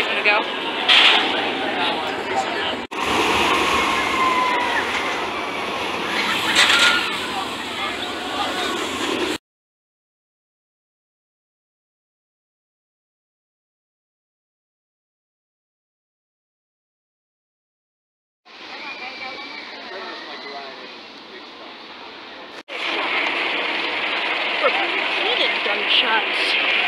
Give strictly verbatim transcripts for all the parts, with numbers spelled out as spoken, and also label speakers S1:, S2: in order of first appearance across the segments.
S1: minute ago. Repeated gunshots.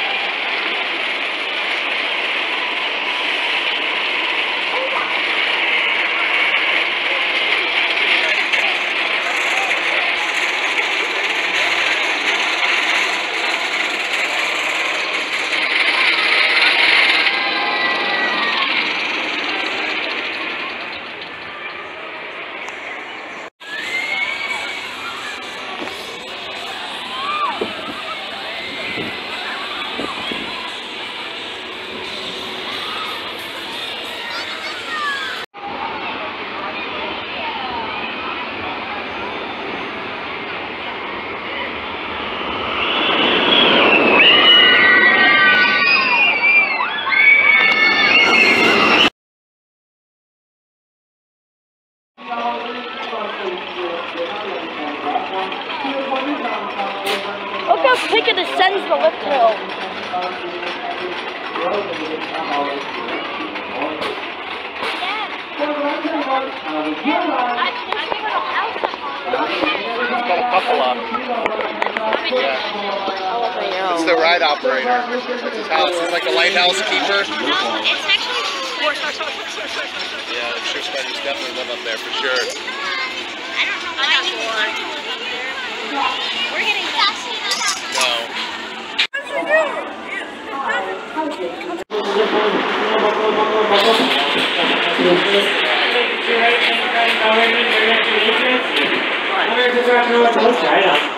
S1: Look how quick it ascends the lift hill.
S2: It's got a couple of them. Yeah. It's the ride operator. It's his house. He's like a lighthouse keeper.
S1: No, it's actually four.
S2: Yeah, I'm sure Spidey's definitely live up there for sure.
S1: I don't know why he wants to live up there. We're getting sassy.
S2: No.
S3: What?